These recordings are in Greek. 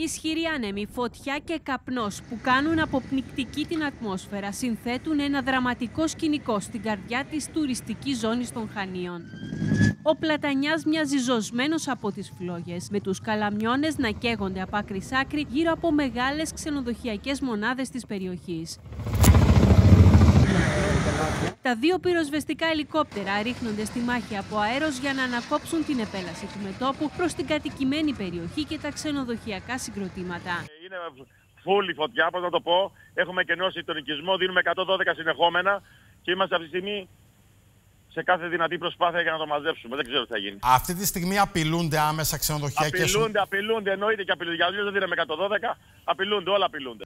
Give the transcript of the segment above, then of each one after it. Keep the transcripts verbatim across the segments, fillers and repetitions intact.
Ισχυροί άνεμοι, φωτιά και καπνός που κάνουν αποπνικτική την ατμόσφαιρα συνθέτουν ένα δραματικό σκηνικό στην καρδιά της τουριστικής ζώνης των Χανίων. Ο Πλατανιάς μοιάζει ζωσμένος από τις φλόγες, με τους καλαμιώνες να καίγονται από άκρη σ' άκρη γύρω από μεγάλες ξενοδοχειακές μονάδες της περιοχής. Τα δύο πυροσβεστικά ελικόπτερα ρίχνονται στη μάχη από αέρος για να ανακόψουν την επέλαση του μετώπου προς την κατοικημένη περιοχή και τα ξενοδοχειακά συγκροτήματα. Είναι φούλη φωτιά, πώς να το πω. Έχουμε κενώσει τον οικισμό, δίνουμε εκατόν δώδεκα συνεχόμενα και είμαστε αυτή τη στιγμή σε κάθε δυνατή προσπάθεια για να το μαζέψουμε. Δεν ξέρω τι θα γίνει. Αυτή τη στιγμή απειλούνται άμεσα ξενοδοχειακές. Απειλούνται, απειλούνται, εννοείται και απειλούνται. Για δεν δίνουμε εκατόν δώδεκα, απειλούνται, όλα απειλούνται.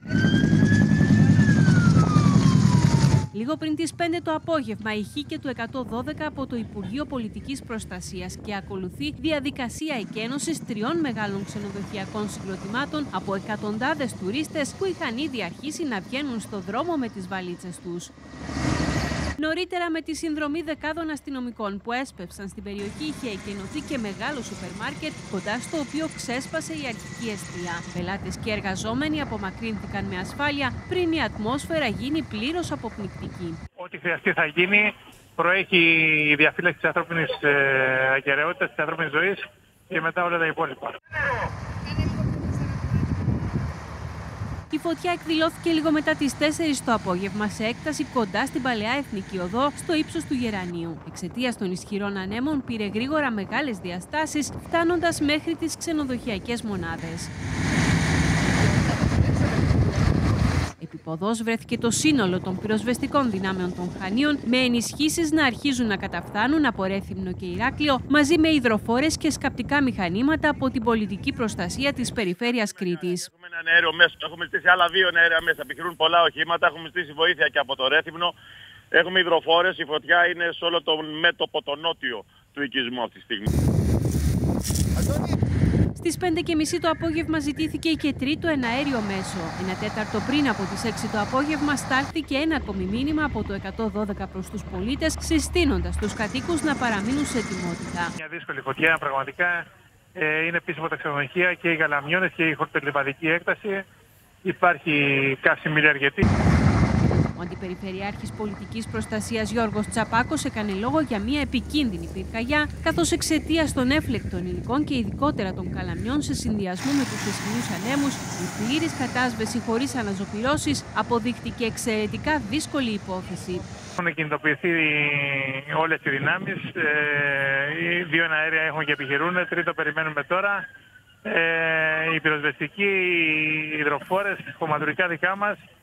Λίγο πριν τις πέντε το απόγευμα ηχεί του εκατόν δώδεκα από το Υπουργείο Πολιτικής Προστασίας και ακολουθεί διαδικασία εκένωσης τριών μεγάλων ξενοδοχειακών συγκροτημάτων από εκατοντάδες τουρίστες που είχαν ήδη αρχίσει να βγαίνουν στο δρόμο με τις βαλίτσες τους. Νωρίτερα, με τη συνδρομή δεκάδων αστυνομικών που έσπευσαν στην περιοχή, είχε εκενωθεί και μεγάλο σούπερ μάρκετ, κοντά στο οποίο ξέσπασε η αρχική εστία. Πελάτες και εργαζόμενοι απομακρύνθηκαν με ασφάλεια πριν η ατμόσφαιρα γίνει πλήρως αποπνικτική. Ό,τι χρειαστεί θα γίνει. Προέχει η διαφύλαξη της ανθρώπινης ακεραιότητας, της ανθρώπινης ζωής και μετά όλα τα υπόλοιπα. Η φωτιά εκδηλώθηκε λίγο μετά τις τέσσερις το απόγευμα σε έκταση κοντά στην Παλαιά Εθνική Οδό, στο ύψος του Γερανίου. Εξαιτίας των ισχυρών ανέμων πήρε γρήγορα μεγάλες διαστάσεις, φτάνοντας μέχρι τις ξενοδοχειακές μονάδες. Επί βρέθηκε το σύνολο των πυροσβεστικών δυνάμεων των Χανίων, με ενισχύσεις να αρχίζουν να καταφθάνουν από Ρέθυμνο και Ηράκλειο, μαζί με υδροφόρες και σκαπτικά μηχανήματα από την πολιτική προστασία της περιφέρειας Κρήτης. Έχουμε ένα αέριο μέσο, έχουμε στήσει άλλα δύο αέρια μέσα, επιχειρούν πολλά οχήματα, έχουμε στήσει βοήθεια και από το Ρέθυμνο. Έχουμε υδροφόρες, η φωτιά είναι σε όλο το μέτωπο το νότιο του οικισμού αυτή τη στιγμή. Στις πέντε και μισή το απόγευμα ζητήθηκε και τρίτο εναέριο μέσο. Ένα τέταρτο πριν από τις έξι το απόγευμα στάλθηκε ένα ακόμη μήνυμα από το εκατόν δώδεκα προς τους πολίτες, συστήνοντας τους κατοίκους να παραμείνουν σε ετοιμότητα. Μια δύσκολη φωτιά, πραγματικά ε, είναι πίσω από τα ξενοδοχεία και οι γαλαμιώνες και η χορτολιβαδική έκταση. Υπάρχει καύσιμη αρκετή. Ο Αντιπεριφερειάρχης Πολιτικής Προστασίας Γιώργος Τσαπάκος έκανε λόγο για μια επικίνδυνη πυρκαγιά, καθώς εξαιτίας των έφλεκτων υλικών και ειδικότερα των καλαμιών σε συνδυασμό με τους ισχυρούς ανέμους, η πλήρης κατάσβεση χωρίς αναζωπυρώσεις αποδείχτηκε εξαιρετικά δύσκολη υπόθεση. Έχουν κινητοποιηθεί όλες οι δυνάμεις, ε, οι δύο αέρια έχουν και επιχειρούν, τρίτο περιμένουμε τώρα. Ε, οι πυροσβεστικοί, οι υδροφόρες, κομματουρικά δικά μας,